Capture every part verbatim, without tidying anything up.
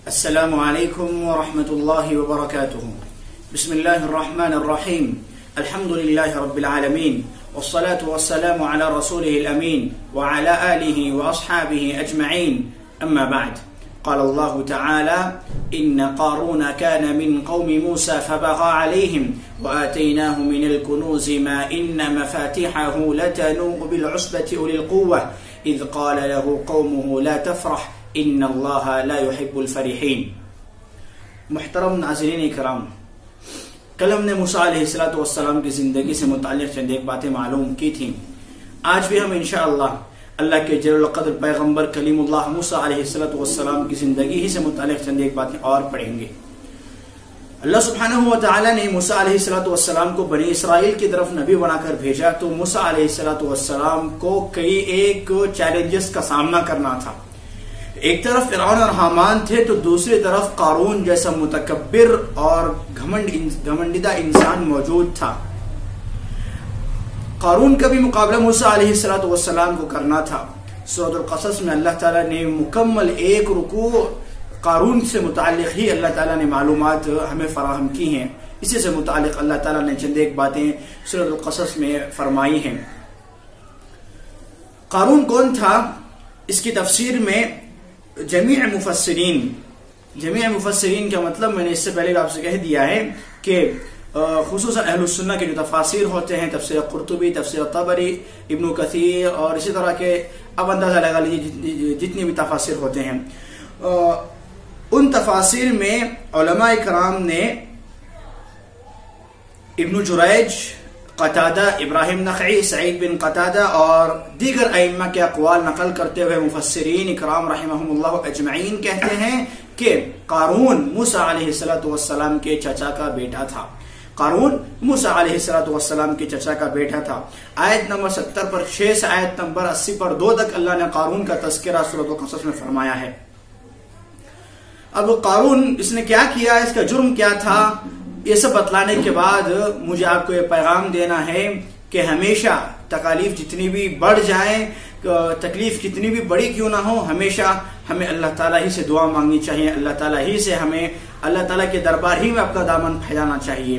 السلام علیکم ورحمۃ اللہ وبرکاتہ. بسم اللہ الرحمن الرحیم. الحمد للہ رب العالمین والصلاة والسلام على رسوله الامین وعلى آلہ واصحابہ اجمعین. اما بعد. قال الله تعالى إن قارون كان من قوم موسى فبغى عليهم وآتيناه من الكنوز ما إن مفاتحه لتنوء بالعصبة أولي القوة إذ قال له قومه لا تفرح ان اللہ لا يحب الفرحین. محترم ناظرین کرام، کل ہم نے موسیٰ علیہ السلام کی زندگی سے متعلق چند ایک باتیں معلوم کی تھیں. آج بھی ہم انشاءاللہ اللہ کے جلیل القدر پیغمبر کلیم اللہ موسیٰ علیہ السلام کی زندگی ہی سے متعلق چند ایک باتیں اور پڑھیں گے. اللہ سبحانہ و تعالی نے موسیٰ علیہ السلام کو بنی اسرائیل کی طرف نبی بنا کر بھیجا تو موسیٰ علیہ السلام کو کئی ایک چیلنجز کا سامنا کرنا تھا. ایک طرف فرعون اور حامان تھے تو دوسری طرف قارون جیسا متکبر اور گھمنڈیدہ انسان موجود تھا. قارون کا بھی مقابلہ موسیٰ علیہ السلام کو کرنا تھا. سورۃ القصص میں اللہ تعالیٰ نے مکمل ایک رکوع قارون سے متعلق ہی اللہ تعالیٰ نے معلومات ہمیں فراہم کی ہیں. اسی سے متعلق اللہ تعالیٰ نے چند ایک باتیں سورۃ القصص میں فرمائی ہیں. قارون کون تھا؟ اس کی تفسیر میں جمیع مفسرین جمیع مفسرین کا مطلب میں نے اس سے پہلے آپ سے کہہ دیا ہے کہ خصوصاً اہل السنہ کے جو تفاسیر ہوتے ہیں، تفسیر قرطبی، تفسیر طبری، ابن کثیر اور اسی طرح کے اب اندازہ لگا لیجیے جتنی بھی تفاسیر ہوتے ہیں، ان تفاسیر میں علماء کرام نے ابن جریج، قتادہ، ابراہیم نخعی، سعید بن قتادہ اور دیگر ائمہ کے اقوال نقل کرتے ہوئے مفسرین اکرام رحمہم اللہ اجمعین کہتے ہیں کہ قارون موسیٰ علیہ السلام کے چچا کا بیٹا تھا. قارون موسیٰ علیہ السلام کے چچا کا بیٹا تھا. آیت نمبر ستر پر چھ سے آیت نمبر اسی پر دو تک اللہ نے قارون کا تذکرہ سورۃ القصص میں فرمایا ہے. اب قارون اس نے کیا کیا، اس کا جرم کیا تھا، یہ سب بتلانے کے بعد مجھے آپ کو یہ پیغام دینا ہے کہ ہمیشہ تکالیف جتنی بھی بڑھ جائیں، تکلیف کتنی بھی بڑی کیوں نہ ہو، ہمیشہ ہمیں اللہ تعالیٰ ہی سے دعا مانگنی چاہیے. اللہ تعالیٰ ہی سے ہمیں اللہ تعالیٰ کے دربار ہی میں اپنا دامن پھیلانا چاہیے.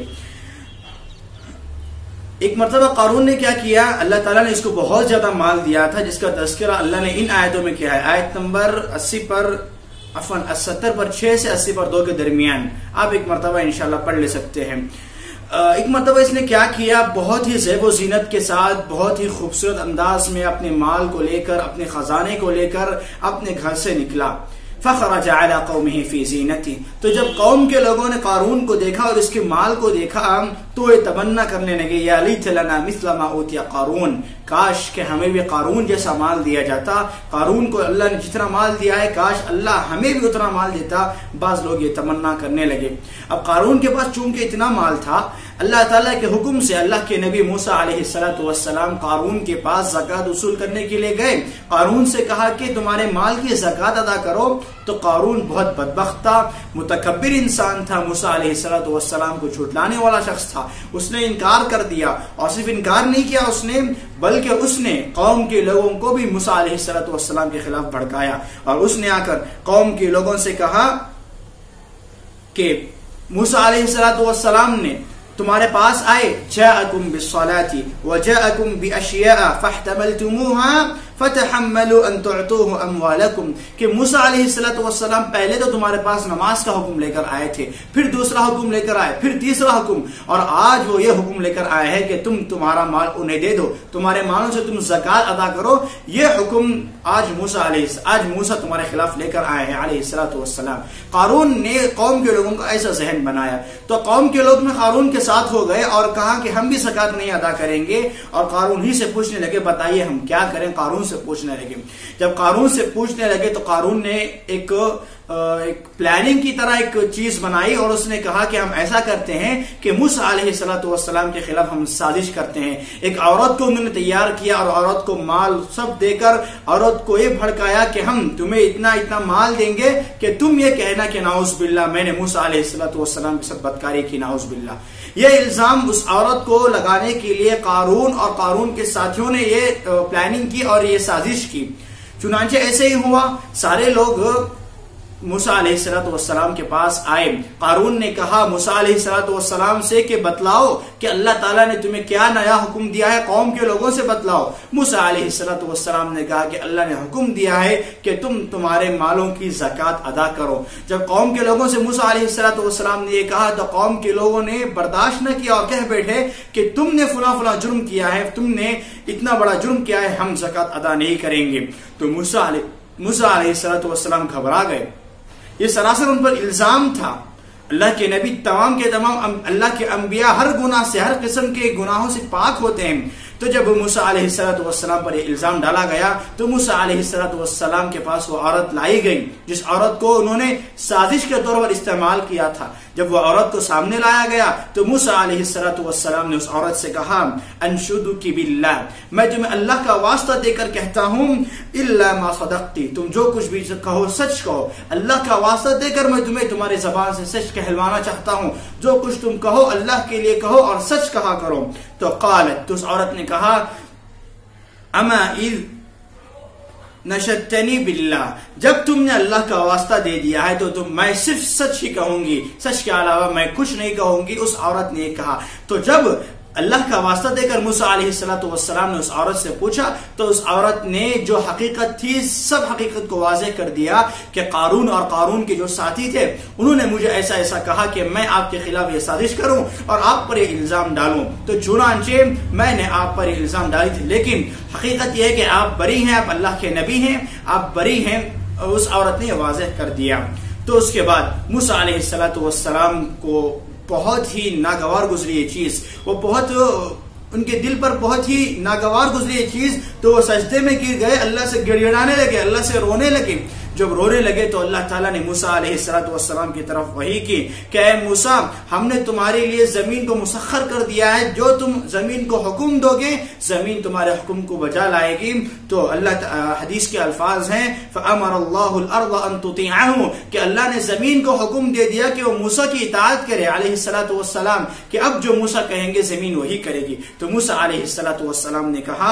ایک مرتبہ قارون نے کیا کیا، اللہ تعالیٰ نے اس کو بہت زیادہ مال دیا تھا جس کا تذکرہ اللہ نے ان آیتوں میں کیا ہے. آیت نمبر اسی پر عفواً ستر پر چھ سے اسی پر دو کے درمیان آپ ایک مرتبہ انشاءاللہ پڑھ لے سکتے ہیں. ایک مرتبہ اس نے کیا کیا، بہت ہی زیب و زینت کے ساتھ بہت ہی خوبصورت انداز میں اپنے مال کو لے کر، اپنے خزانے کو لے کر اپنے گھر سے نکلا. فخرج علی قومہ فی زینتہ، تو جب قوم کے لوگوں نے قارون کو دیکھا اور اس کے مال کو دیکھا تو یہ تمنا کرنے لگے، یا لیت لنا مثل ما اوتی قارون، کاش کہ ہمیں بھی قارون جیسا مال دیا جاتا. قارون کو اللہ نے جتنا مال دیا ہے کاش اللہ ہمیں بھی اتنا مال دیتا. بعض لوگ یہ تمنا کرنے لگے. اب قارون کے پاس چونکہ اتنا مال تھا، اللہ تعالیٰ کے حکم سے اللہ کے نبی موسیٰ علیہ السلام قارون کے پاس زکوٰۃ وصول کرنے کے لیے گئے. قارون سے کہا کہ تمہارے مال کی زکوٰۃ ادا کرو. تو قارون بہت بدبخت تھا، متکبر انسان تھا، موسیٰ علیہ السلام کو جھٹلانے والا شخص تھا. اس نے انکار کر دیا، اور صرف انکار نہیں کیا اس نے بلکہ اس نے قوم کے لوگوں کو بھی موسیٰ علیہ السلام کے خلاف بھڑکایا. اور اس نے آ کر قوم کے لوگوں سے کہا کہ موسیٰ علیہ السلام نے تمہارے پاس آئے، جاءکم بالصلاة وجاءکم باشیاء فاحتملتموها فتحملوا ان تعطوه اموالکم، کہ موسیٰ علیہ السلام پہلے تو تمہارے پاس نماز کا حکم لے کر آئے تھے، پھر دوسرا حکم لے کر آئے، پھر تیسرا حکم، اور آج وہ یہ حکم لے کر آئے ہیں کہ تم تمہارا مال انہیں دے دو، تمہارے مالوں سے تم زکوٰۃ ادا کرو. یہ حکم آج موسیٰ علیہ آج موسیٰ تمہارے خلاف لے کر آئے ہیں علیہ السلام. قارون نے قوم کے لوگوں کا ایسا ذہن بنایا تو قوم کے لوگ میں قارون کے ساتھ ہو گئے اور کہا کہ ہم بھی زکوٰۃ نہیں ادا کریں گے. اور قارون ہی سے پوچھنے لگے بتائیے ہم کیا کریں. قارون سے پوچھنے لگے. جب قارون سے پوچھنے لگے تو قارون نے ایک ایک پلاننگ کی طرح ایک چیز بنائی اور اس نے کہا کہ ہم ایسا کرتے ہیں کہ موسیٰ علیہ السلام کے خلاف ہم سازش کرتے ہیں. ایک عورت کو انہوں نے تیار کیا اور عورت کو مال سب دے کر عورت کو یہ بھڑکایا کہ ہم تمہیں اتنا اتنا مال دیں گے کہ تم یہ کہنا کہ نعوذ باللہ میں نے موسیٰ علیہ السلام کے ساتھ بدکاری کی، نعوذ باللہ. یہ الزام اس عورت کو لگانے کے لیے قارون اور قارون کے ساتھیوں نے یہ پلاننگ کی اور یہ سازش کی. چنانچہ ایسے ہی ہوا، سارے لوگ موسیٰ علیہ الصلوۃ والسلام کے پاس آئے. قارون نے کہا موسیٰ علیہ الصلوۃ والسلام سے کہ بتلاؤ کہ اللہ تعالیٰ نے تمہیں کیا نیا حکم دیا ہے, قوم کے لوگوں سے بتلاؤ. موسیٰ علیہ الصلوۃ والسلام نے کہا کہ اللہ نے حکم دیا ہے کہ تم تمہارے مالوں کی زکوٰۃ ادا کرو. جب قوم کے لوگوں سے موسیٰ علیہ الصلوۃ والسلام نے یہ کہا تو قوم کے لوگوں نے برداشت نہ کیا اور کہہ بیٹھے کہ تم نے فلاں فلاں جرم کیا ہے, تم نے اتنا بڑا جرم کیا ہے, ہم زکوٰۃ ادا نہیں کریں گے. تو موسیٰ علیہ موسیٰ علیہ الصلوۃ والسلام گھبرا گئے. یہ سراسر ان پر الزام تھا. اللہ کے نبی تمام کے تمام اللہ کے انبیاء ہر گناہ سے, ہر قسم کے گناہوں سے پاک ہوتے ہیں. تو جب موسیٰ علیہ الصلوۃ والسلام پر یہ الزام ڈالا گیا تو موسیٰ علیہ الصلوۃ والسلام کے پاس وہ عورت لائی گئی جس عورت کو انہوں نے سازش کے طور پر استعمال کیا تھا. جب وہ عورت کو سامنے لایا گیا تو موسیٰ علیہ الصلوۃ والسلام نے اس عورت سے کہا انشدک باللہ, میں تمہیں اللہ کا واسطہ دے کر کہتا ہوں, الا ما صدقتی, تم جو کچھ بھی کہو سچ کہو. اللہ کا واسطہ دے کر میں تمہیں تمہاری زبان سے سچ کہلوانا چاہتا ہوں. جو کچھ تم کہو اللہ کے لیے کہو اور سچ کہا کرو. تو قالت, تو اس عورت نے کہا اما اذ نشدتنی باللہ, جب تم نے اللہ کا واسطہ دے دیا ہے تو تم میں صرف سچ ہی کہوں گی, سچ کے علاوہ میں کچھ نہیں کہوں گی. اس عورت نے کہا. تو جب اللہ کا واسطہ دے کر موسیٰ علیہ الصلوۃ والسلام نے اس عورت سے پوچھا تو اس عورت نے جو حقیقت تھی سب حقیقت کو واضح کر دیا کہ قارون اور قارون کے جو ساتھی تھے انہوں نے مجھے ایسا ایسا کہا کہ میں آپ کے خلاف یہ سازش کروں اور آپ پر یہ الزام ڈالوں. تو چنانچہ میں نے آپ پر یہ الزام ڈالی تھی, لیکن حقیقت یہ ہے کہ آپ بری ہیں, آپ اللہ کے نبی ہیں, آپ بری ہیں. اس عورت نے یہ واضح کر دیا. تو اس کے بعد موسیٰ علیہ الصلوۃ والسلام کو بہت ہی ناگوار گزری یہ چیز, وہ بہت ان کے دل پر بہت ہی ناگوار گزری یہ چیز. تو وہ سجدے میں گر گئے, اللہ سے گڑ گڑانے لگے, اللہ سے رونے لگے. جب رونے لگے تو اللہ تعالیٰ نے موسیٰ علیہ الصلوۃ والسلام کی طرف وحی کی کہ اے موسیٰ, ہم نے تمہارے لیے زمین کو مسخر کر دیا ہے, جو تم زمین کو حکم دو گے زمین تمہارے حکم کو بجا لائے گی. تو اللہ حدیث کے الفاظ ہیں فَأَمَرَ اللَّهُ الْأَرْضَ أَن تُطِيعَهُ, کہ اللہ نے زمین کو حکم دے دیا کہ وہ موسیٰ کی اطاعت کرے علیہ الصلوۃ والسلام, کہ اب جو موسیٰ کہیں گے زمین وہی کرے گی. تو موسیٰ علیہ الصلوۃ والسلام نے کہا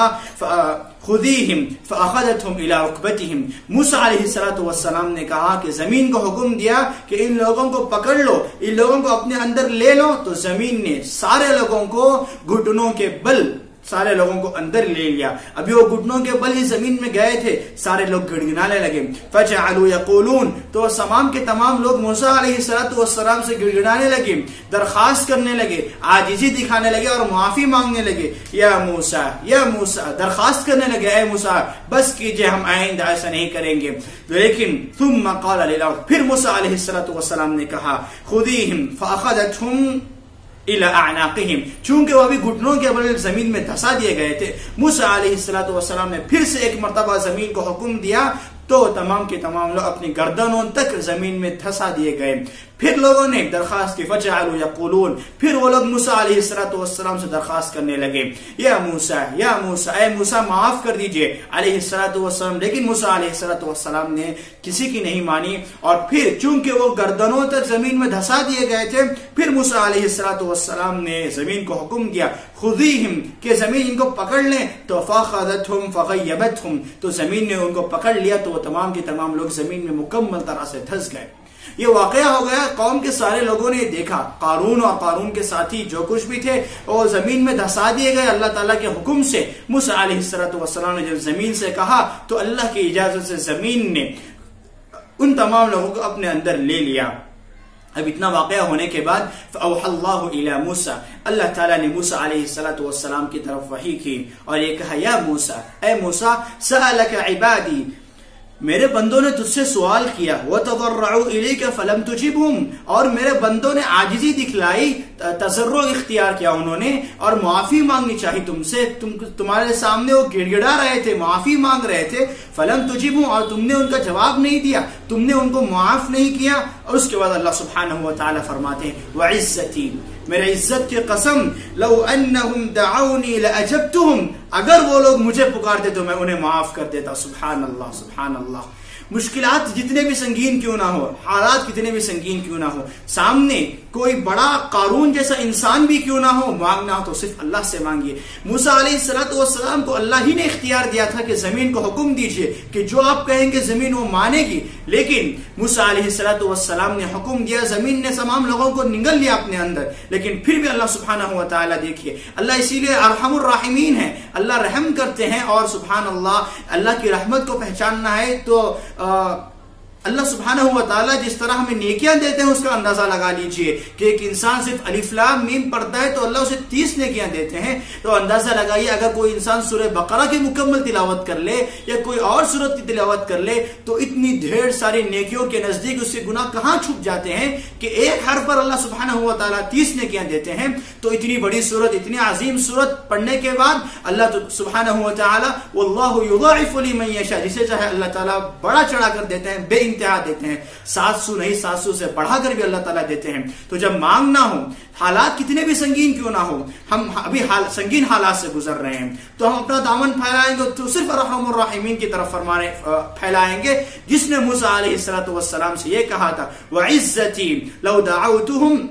خذیہم فاخذتہم الی رکبتہم, موسیٰ علیہ الصلوۃ والسلام نے کہا کہ زمین کو حکم دیا کہ ان لوگوں کو پکڑ لو, ان لوگوں کو اپنے اندر لے لو. تو زمین نے سارے لوگوں کو گھٹنوں کے بل سارے لوگوں کو اندر لے لیا. ابھی وہ گھٹنوں کے بل ہی زمین میں گئے تھے, سارے لوگ گڑگڑانے لگے. فجعلوا یقولون, تو تمام کے تمام لوگ موسیٰ علیہ الصلوۃ والسلام سے گڑگڑانے لگے, درخواست کرنے لگے, عاجزی دکھانے لگے اور معافی مانگنے لگے. یا موسیٰ یا موسیٰ, درخواست کرنے لگے اے موسیٰ بس کیجئے, ہم آئندہ ایسا نہیں کریں گے. لیکن ثم قال للارض, پھر موسیٰ علیہ الصلوۃ والسلام نے کہا خذیہم فاخذتہم الى اعناقہم, چونکہ وہ ابھی گھٹنوں کے بل زمین میں دھسا دیے گئے تھے. موسیٰ علیہ الصلوۃ والسلام نے پھر سے ایک مرتبہ زمین کو حکم دیا تو تمام کے تمام لوگ اپنی گردنوں تک زمین میں دھسا دیے گئے. پھر لوگوں نے درخواست کی فجعلوا یقولون, پھر وہ لوگ موسیٰ علیہ الصلوۃ والسلام سے درخواست کرنے لگے یا موسیٰ یا موسیٰ, اے موسیٰ معاف کر دیجئے علیہ الصلوۃ والسلام. لیکن موسیٰ علیہ الصلوۃ والسلام نے کسی کی نہیں مانی, اور پھر چونکہ وہ گردنوں تک زمین میں دھسا دیے گئے تھے پھر موسیٰ علیہ الصلوۃ والسلام نے زمین کو حکم دیا خذیہم, کہ زمین ان کو پکڑ لیں. تو فاخذتہم فغیبتہم, تو زمین نے ان کو پکڑ لیا تو وہ تمام کے تمام لوگ زمین میں مکمل طرح سے دھس گئے. یہ واقعہ ہو گیا, قوم کے سارے لوگوں نے دیکھا, قارون اور قارون کے ساتھی جو کچھ بھی تھے وہ زمین میں دھسا دیے گئے اللہ تعالیٰ کے حکم سے. موسیٰ علیہ الصلوۃ والسلام نے جب زمین سے کہا تو اللہ کی اجازت سے زمین نے ان تمام لوگوں کو اپنے اندر لے لیا. اب اتنا واقعہ ہونے کے بعد فَأَوْحَى اللَّهُ إِلَى مُوسَى, اللہ تعالیٰ نے موسیٰ علیہ الصلوۃ والسلام کی طرف وحی کی اور یہ کہا یا موسیٰ, اے موسیٰ سألك عبادی, میرے بندوں نے تجھ سے سوال کیا وَتَضَرَّعُوا إِلَيْكَ فَلَمْ تُجِبْهُمْ, اور میرے بندوں نے عاجزی دکھلائی, تضرع اختیار کیا انہوں نے اور معافی مانگنی چاہی تم سے, تم تمہارے سامنے وہ گڑ گڑا رہے تھے, معافی مانگ رہے تھے. فَلَمْ تُجِبْهُمْ, اور تم نے ان کا جواب نہیں دیا, تم نے ان کو معاف نہیں کیا. اور اس کے بعد اللہ سبحانہ وتعالی فرماتے ہیں وَعِزَّتِي, میرے عزت کی قسم لو انہم دعونی لأجبتہم, اگر وہ لوگ مجھے پکارتے تو میں انہیں معاف کر دیتا. سبحان اللہ سبحان اللہ. مشکلات جتنے بھی سنگین کیوں نہ ہو، حالات کتنے بھی سنگین کیوں نہ ہو، سامنے کوئی بڑا قارون جیسا انسان بھی کیوں نہ ہو، مانگنا ہو تو صرف اللہ سے مانگیے. موسیٰ علیہ السلام کو اللہ ہی نے اختیار دیا تھا کہ زمین کو حکم دیجئے کہ جو آپ کہیں گے زمین وہ مانے گی، لیکن موسیٰ علیہ السلام نے حکم دیا، زمین نے تمام لوگوں کو نگل لیا اپنے اندر، لیکن پھر بھی اللہ سبحانہ و تعالیٰ دیکھیے، اللہ اسی لیے ارحم الراحمین ہے، اللہ رحم کرتے ہیں. اور سبحان اللہ، اللہ کی رحمت کو پہچاننا ہے تو اللہ سبحانہ و تعالیٰ جس طرح ہمیں نیکیاں دیتے ہیں اس کا اندازہ لگا لیجئے کہ ایک انسان صرف الف لام میم پڑھتا ہے تو اللہ اسے تیس نیکیاں دیتے ہیں. تو اندازہ لگائیے اگر کوئی انسان سورہ بقرہ کی مکمل تلاوت کر لے یا کوئی اور سورت کی تلاوت کر لے تو اتنی ڈھیر ساری نیکیوں کے نزدیک اس کے گناہ کہاں چھپ جاتے ہیں کہ ایک حرف پر اللہ سبحانہ و تعالیٰ تیس نیکیاں دیتے ہیں. تو اتنی بڑی سورت، اتنی عظیم سورت پڑھنے کے بعد اللہ سبحانہ و تعالیٰ واللہ یضاعف لمن یشاء، جسے چاہے اللہ تعالیٰ بڑا چڑھا کر دیتے ہیں، بے انتہا دیتے ہیں، سات سو نہیں سات سو سے بڑھا کر بھی اللہ تعالیٰ دیتے ہیں. تو جب مانگنا ہو، حالات کتنے بھی سنگین کیوں نہ ہو، ہم ابھی حال سنگین حالات سے گزر رہے ہیں تو ہم اپنا دامن پھیلائیں گے تو صرف ارحم الراحمین کی طرف فرمانے پھیلائیں گے، جس نے موسیٰ علیہ السلام سے یہ کہا تھا وعزتی لو دعوتهم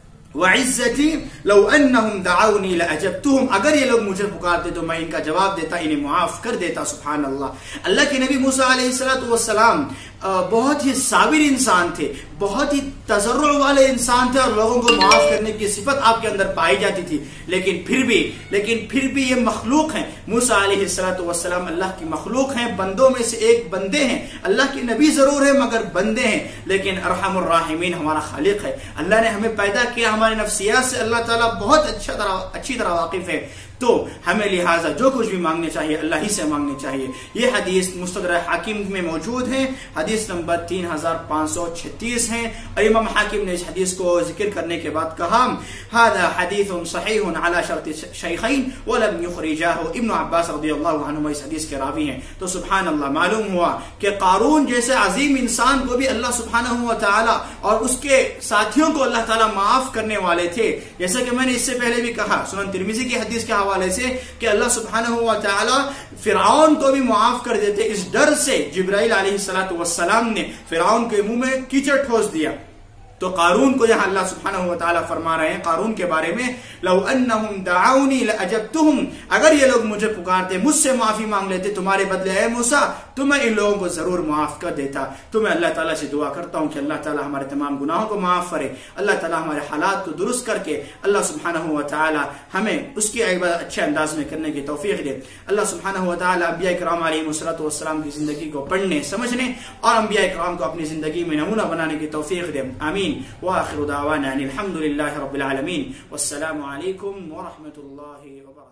وعزتی لو انہم دعونی لاجبتہم، اگر یہ لوگ مجھے پکارتے تو میں ان کا جواب دیتا، انہیں معاف کر دیتا. سبحان اللہ. اللہ کے نبی موسیٰ علیہ السلام بہت ہی صابر انسان تھے، بہت ہی تضرع والے انسان تھے اور لوگوں کو معاف کرنے کی صفت آپ کے اندر پائی جاتی تھی، لیکن پھر بھی لیکن پھر بھی یہ مخلوق ہیں. موسیٰ علیہ السلام اللہ کی مخلوق ہیں، بندوں میں سے ایک بندے ہیں، اللہ کے نبی ضرور ہیں مگر بندے ہیں، لیکن ارحم الراحمین ہمارا خالق ہے. اللہ نے ہمیں پیدا کیا، ہمارے نفسیات سے اللہ تعالیٰ بہت اچھا طرح اچھی طرح واقف ہے. تو ہمیں لہٰذا جو کچھ بھی مانگنے چاہیے اللہ ہی سے مانگنے چاہیے. یہ حدیث مستدرک حاکم میں موجود ہے، حدیث نمبر تین ہزار پانچ سو چھتیس ہے. اور امام حاکم نے اس حدیث کو ذکر کرنے کے بعد کہا هذا حدیث صحیح على شرط الشیخین ولم یخرجہ. ابن عباس رضی اللہ عنہما اس حدیث کے راوی ہیں. تو سبحان اللہ، معلوم ہوا کہ قارون جیسے عظیم انسان کو بھی اللہ سبحانہ و تعالی اور اس کے ساتھیوں کو اللہ تعالی معاف کرنے والے تھے. جیسے کہ میں نے اس سے پہلے بھی کہا سنن ترمذی کی حدیث کے حوالے سے کہ اللہ سبحانہ و تعالی فرعون کو بھی معاف کر دیتے. اس ڈر سے جبرائیل علیہ السلام نے فرعون کے منہ میں کیچڑ ٹھوس دیا. تو قارون کو یہاں اللہ سبحانہ و تعالیٰ فرما رہے ہیں قارون کے بارے میں لو انہم دعونی لاجبتہم، اگر یہ لوگ مجھے پکارتے، مجھ سے معافی مانگ لیتے تمہارے بدلے اے موسیٰ تو میں ان لوگوں کو ضرور معاف کر دیتا. تو میں اللہ تعالیٰ سے دعا کرتا ہوں کہ اللہ تعالیٰ ہمارے تمام گناہوں کو معاف کرے، اللہ تعالیٰ ہمارے حالات کو درست کر کے اللہ سبحانہ و تعالیٰ ہمیں اس کی عبادت اچھے انداز میں کرنے کی توفیق دے. اللہ سبحانہ و تعالیٰ انبیاء کرام علیہ السلام کی زندگی کو پڑھنے سمجھنے اور انبیاء کرام کو اپنی زندگی میں نمونہ بنانے کی توفیق دے. آمین. وآخر دعوانا ان الحمد لله رب العالمين والسلام عليكم ورحمة الله وبركاته.